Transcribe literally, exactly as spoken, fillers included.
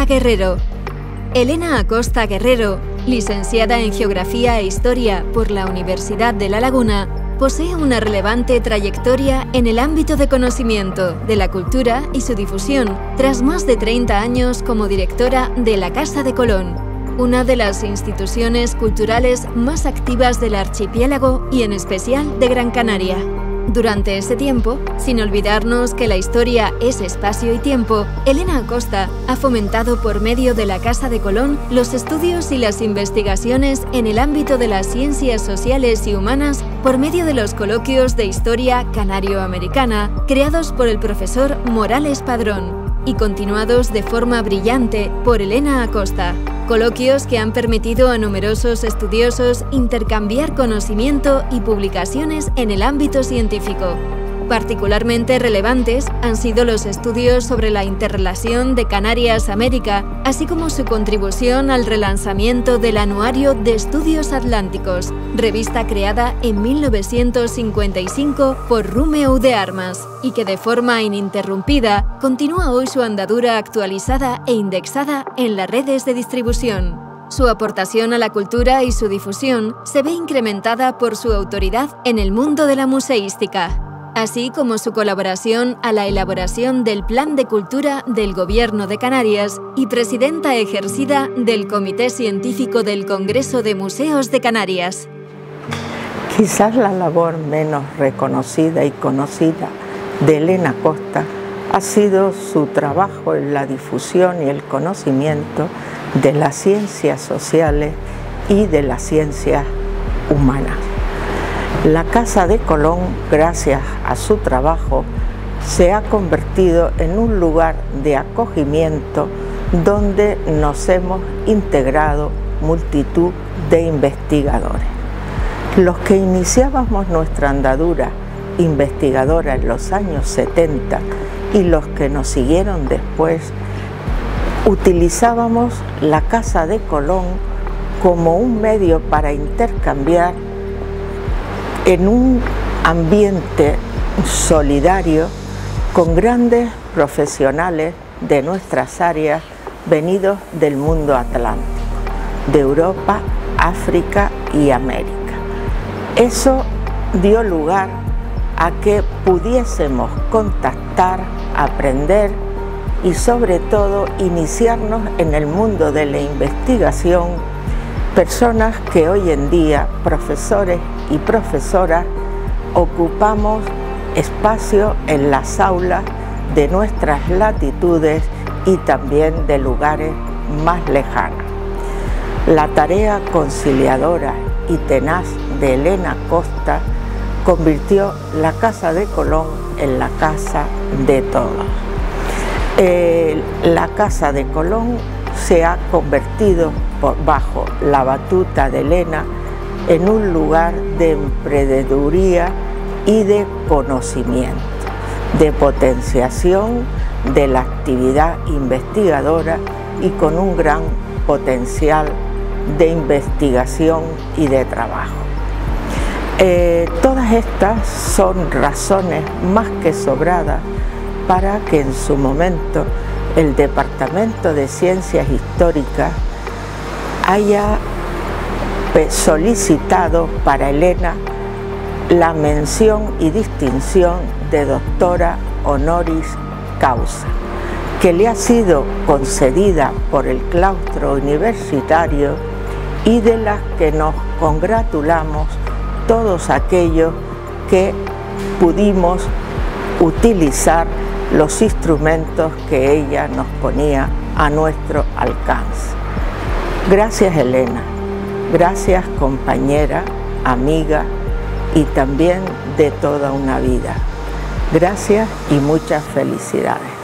Acosta Guerrero. Elena Acosta Guerrero, licenciada en Geografía e Historia por la Universidad de La Laguna, posee una relevante trayectoria en el ámbito de conocimiento de la cultura y su difusión, tras más de treinta años como directora de la Casa de Colón, una de las instituciones culturales más activas del archipiélago y en especial de Gran Canaria. Durante ese tiempo, sin olvidarnos que la historia es espacio y tiempo, Elena Acosta ha fomentado por medio de la Casa de Colón los estudios y las investigaciones en el ámbito de las ciencias sociales y humanas por medio de los coloquios de historia canario-americana creados por el profesor Morales Padrón y continuados de forma brillante por Elena Acosta. Coloquios que han permitido a numerosos estudiosos intercambiar conocimiento y publicaciones en el ámbito científico. Particularmente relevantes han sido los estudios sobre la interrelación de Canarias-América, así como su contribución al relanzamiento del Anuario de Estudios Atlánticos, revista creada en mil novecientos cincuenta y cinco por Rumeu de Armas, y que de forma ininterrumpida continúa hoy su andadura actualizada e indexada en las redes de distribución. Su aportación a la cultura y su difusión se ve incrementada por su autoridad en el mundo de la museística, así como su colaboración a la elaboración del Plan de Cultura del Gobierno de Canarias y presidenta ejercida del Comité Científico del Congreso de Museos de Canarias. Quizás la labor menos reconocida y conocida de Elena Acosta ha sido su trabajo en la difusión y el conocimiento de las ciencias sociales y de las ciencias humanas. La Casa de Colón, gracias a su trabajo, se ha convertido en un lugar de acogimiento donde nos hemos integrado multitud de investigadores. Los que iniciábamos nuestra andadura investigadora en los años setenta y los que nos siguieron después, utilizábamos la Casa de Colón como un medio para intercambiar en un ambiente solidario con grandes profesionales de nuestras áreas venidos del mundo atlántico, de Europa, África y América. Eso dio lugar a que pudiésemos contactar, aprender y sobre todo iniciarnos en el mundo de la investigación, personas que hoy en día, profesores y profesoras, ocupamos espacio en las aulas de nuestras latitudes y también de lugares más lejanos. La tarea conciliadora y tenaz de Elena Acosta convirtió la Casa de Colón en la casa de todos. Eh, la Casa de Colón se ha convertido por, bajo la batuta de Elena en un lugar de emprendeduría y de conocimiento, de potenciación de la actividad investigadora y con un gran potencial de investigación y de trabajo. Eh, todas estas son razones más que sobradas para que en su momento el Departamento de Ciencias Históricas haya solicitado para Elena la mención y distinción de doctora honoris causa, que le ha sido concedida por el claustro universitario y de las que nos congratulamos todos aquellos que pudimos utilizar los instrumentos que ella nos ponía a nuestro alcance. Gracias, Elena. Gracias, compañera, amiga y también de toda una vida. Gracias y muchas felicidades.